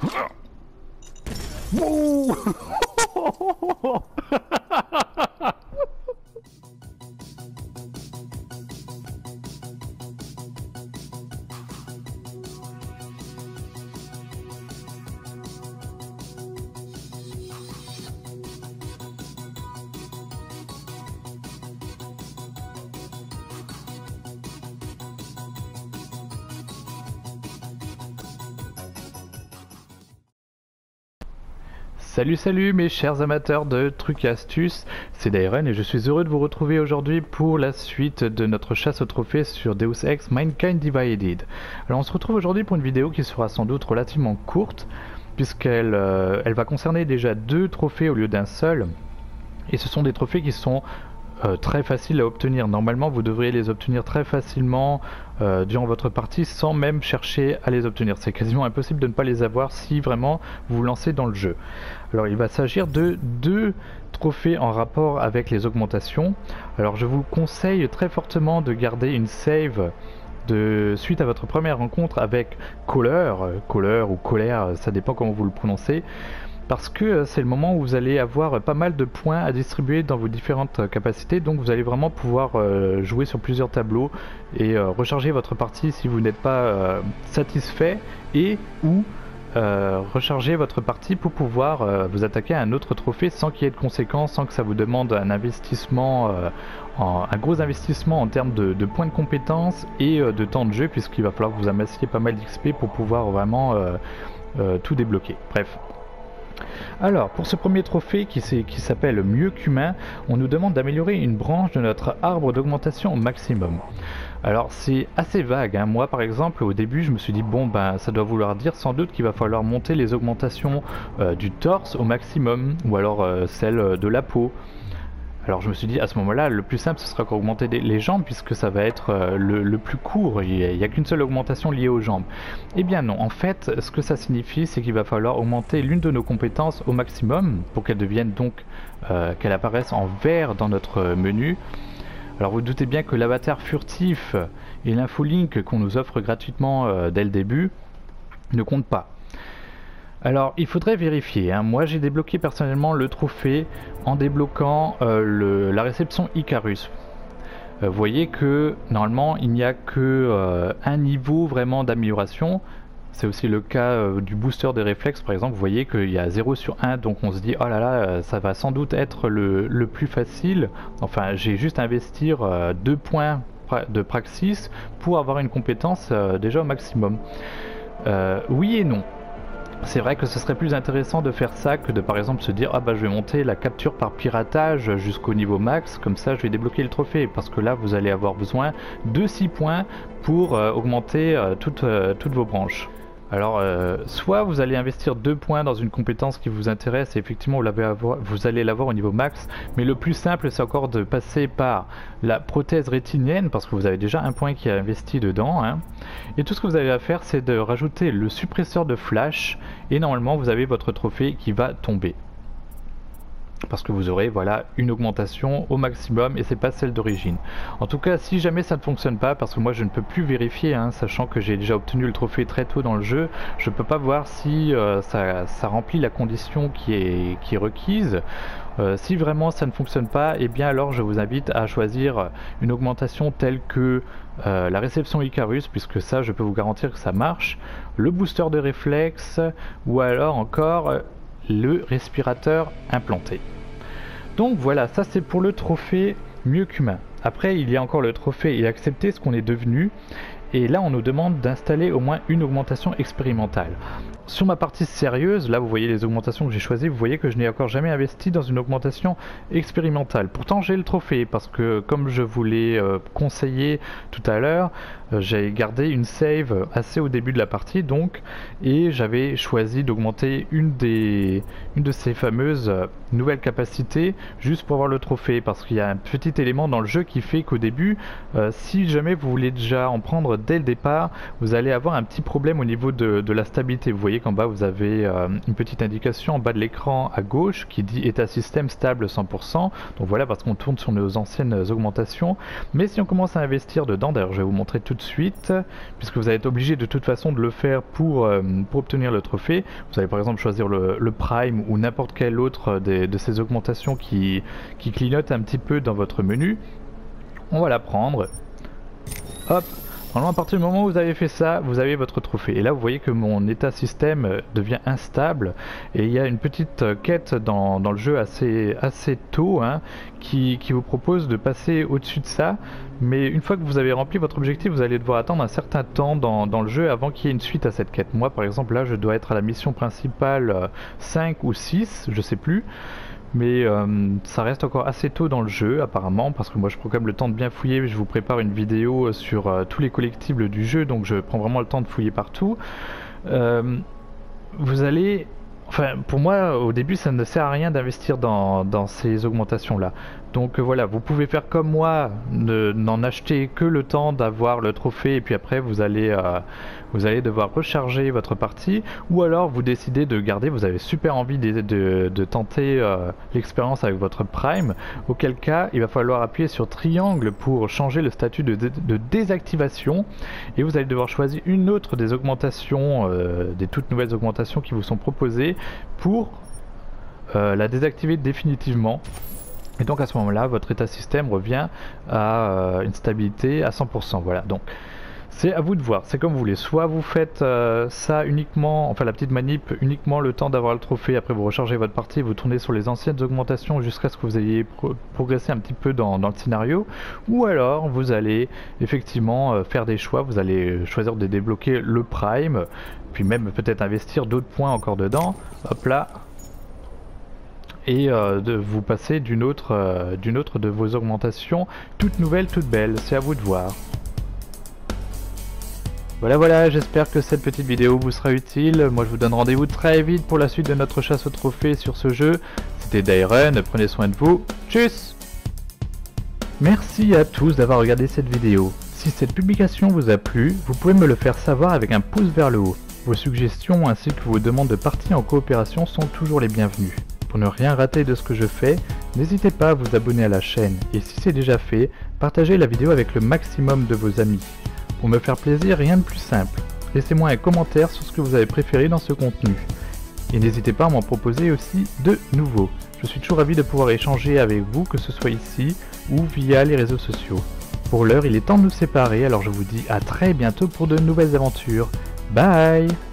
Wouh. Salut mes chers amateurs de trucs et astuces, c'est Dairon et je suis heureux de vous retrouver aujourd'hui pour la suite de notre chasse au trophée sur Deus Ex Mankind Divided. Alors on se retrouve aujourd'hui pour une vidéo qui sera sans doute relativement courte puisqu'elle elle va concerner déjà 2 trophées au lieu d'un seul, et ce sont des trophées qui sont très faciles à obtenir. Normalement vous devriez les obtenir très facilement durant votre partie sans même chercher à les obtenir. C'est quasiment impossible de ne pas les avoir si vraiment vous vous lancez dans le jeu. Alors il va s'agir de 2 trophées en rapport avec les augmentations. Alors je vous conseille très fortement de garder une save suite à votre première rencontre avec Caller ou Colère, ça dépend comment vous le prononcez, parce que c'est le moment où vous allez avoir pas mal de points à distribuer dans vos différentes capacités, donc vous allez vraiment pouvoir jouer sur plusieurs tableaux et recharger votre partie si vous n'êtes pas satisfait, et ou recharger votre partie pour pouvoir vous attaquer à un autre trophée sans qu'il y ait de conséquences, sans que ça vous demande un investissement, un gros investissement en termes de points de compétences et de temps de jeu, puisqu'il va falloir que vous amassiez pas mal d'XP pour pouvoir vraiment tout débloquer. Bref. Alors, pour ce premier trophée qui s'appelle Mieux qu'humain, on nous demande d'améliorer une branche de notre arbre d'augmentation au maximum. Alors c'est assez vague, hein. Moi par exemple au début je me suis dit bon ben ça doit vouloir dire sans doute qu'il va falloir monter les augmentations du torse au maximum, ou alors celle de la peau. Alors je me suis dit à ce moment-là le plus simple ce sera qu'augmenter les jambes, puisque ça va être le plus court, il n'y a qu'une seule augmentation liée aux jambes. Eh bien non, en fait ce que ça signifie c'est qu'il va falloir augmenter l'une de nos compétences au maximum pour qu'elle devienne donc, qu'elle apparaisse en vert dans notre menu. Alors vous doutez bien que l'avatar furtif et l'infolink qu'on nous offre gratuitement dès le début ne comptent pas. Alors il faudrait vérifier, hein. Moi j'ai débloqué personnellement le trophée en débloquant la réception Icarus. Vous voyez que normalement il n'y a que un niveau vraiment d'amélioration. C'est aussi le cas du booster des réflexes par exemple. Vous voyez qu'il y a 0 sur 1, donc on se dit oh là là ça va sans doute être le plus facile. Enfin j'ai juste à investir 2 points de praxis pour avoir une compétence déjà au maximum. Oui et non. C'est vrai que ce serait plus intéressant de faire ça que de par exemple se dire ah bah je vais monter la capture par piratage jusqu'au niveau max, comme ça je vais débloquer le trophée, parce que là vous allez avoir besoin de 6 points pour augmenter toutes vos branches. Alors soit vous allez investir 2 points dans une compétence qui vous intéresse et effectivement vous allez l'avoir au niveau max, mais le plus simple c'est encore de passer par la prothèse rétinienne, parce que vous avez déjà un point qui est investi dedans, hein. Et tout ce que vous avez à faire c'est de rajouter le suppresseur de flash et normalement vous avez votre trophée qui va tomber. Parce que vous aurez voilà une augmentation au maximum et c'est pas celle d'origine. En tout cas si jamais ça ne fonctionne pas, parce que moi je ne peux plus vérifier, hein, sachant que j'ai déjà obtenu le trophée très tôt dans le jeu, je peux pas voir si ça remplit la condition qui est requise. Si vraiment ça ne fonctionne pas, et bien alors je vous invite à choisir une augmentation telle que la réception Icarus, puisque ça je peux vous garantir que ça marche, le booster de réflexe, ou alors encore le respirateur implanté. Donc voilà, ça c'est pour le trophée Mieux qu'humain. Après il y a encore le trophée et accepter ce qu'on est devenu, et là on nous demande d'installer au moins une augmentation expérimentale. Sur ma partie sérieuse, là vous voyez les augmentations que j'ai choisies, vous voyez que je n'ai encore jamais investi dans une augmentation expérimentale. Pourtant j'ai le trophée, parce que comme je vous l'ai conseillé tout à l'heure, j'ai gardé une save assez au début de la partie donc, et j'avais choisi d'augmenter une de ces fameuses nouvelles capacités juste pour avoir le trophée, parce qu'il y a un petit élément dans le jeu qui fait qu'au début, si jamais vous voulez déjà en prendre dès le départ, vous allez avoir un petit problème au niveau de la stabilité. Vous voyez qu'en bas vous avez une petite indication en bas de l'écran à gauche qui dit état système stable 100%, donc voilà, parce qu'on tourne sur nos anciennes augmentations. Mais si on commence à investir dedans, d'ailleurs je vais vous montrer tout de suite, puisque vous allez être obligé de toute façon de le faire pour obtenir le trophée. Vous allez par exemple choisir le Prime ou n'importe quelle autre de ces augmentations qui clignotent un petit peu dans votre menu. On va la prendre. Hop. Normalement, à partir du moment où vous avez fait ça, vous avez votre trophée. Et là, vous voyez que mon état système devient instable. Et il y a une petite quête dans le jeu assez tôt, hein, qui vous propose de passer au-dessus de ça. Mais une fois que vous avez rempli votre objectif, vous allez devoir attendre un certain temps dans le jeu avant qu'il y ait une suite à cette quête. Moi, par exemple, là, je dois être à la mission principale 5 ou 6, je sais plus. Mais ça reste encore assez tôt dans le jeu apparemment, parce que moi je prends quand même le temps de bien fouiller. Je vous prépare une vidéo sur tous les collectibles du jeu, donc je prends vraiment le temps de fouiller partout. Vous allez... Enfin, pour moi, au début, ça ne sert à rien d'investir dans ces augmentations-là. Donc voilà, vous pouvez faire comme moi, n'en acheter que le temps d'avoir le trophée, et puis après vous allez devoir recharger votre partie, ou alors vous décidez de garder, vous avez super envie de tenter l'expérience avec votre Prime, auquel cas il va falloir appuyer sur triangle pour changer le statut de désactivation, et vous allez devoir choisir une autre des augmentations, des toutes nouvelles augmentations qui vous sont proposées pour la désactiver définitivement. Et donc à ce moment-là, votre état système revient à une stabilité à 100%. Voilà, donc c'est à vous de voir, c'est comme vous voulez. Soit vous faites ça uniquement, enfin la petite manip, uniquement le temps d'avoir le trophée, après vous rechargez votre partie, vous tournez sur les anciennes augmentations jusqu'à ce que vous ayez progressé un petit peu dans le scénario. Ou alors vous allez effectivement faire des choix, vous allez choisir de débloquer le Prime, puis même peut-être investir d'autres points encore dedans. Hop là. Et de vous passer d'une autre de vos augmentations, toute nouvelle, toute belle, c'est à vous de voir. Voilà, j'espère que cette petite vidéo vous sera utile. Moi je vous donne rendez-vous très vite pour la suite de notre chasse au trophée sur ce jeu. C'était Dairen, prenez soin de vous, tchuss! Merci à tous d'avoir regardé cette vidéo. Si cette publication vous a plu, vous pouvez me le faire savoir avec un pouce vers le haut. Vos suggestions ainsi que vos demandes de partie en coopération sont toujours les bienvenues. Pour ne rien rater de ce que je fais, n'hésitez pas à vous abonner à la chaîne et si c'est déjà fait, partagez la vidéo avec le maximum de vos amis. Pour me faire plaisir, rien de plus simple. Laissez-moi un commentaire sur ce que vous avez préféré dans ce contenu. Et n'hésitez pas à m'en proposer aussi de nouveaux. Je suis toujours ravi de pouvoir échanger avec vous, que ce soit ici ou via les réseaux sociaux. Pour l'heure, il est temps de nous séparer, alors je vous dis à très bientôt pour de nouvelles aventures. Bye!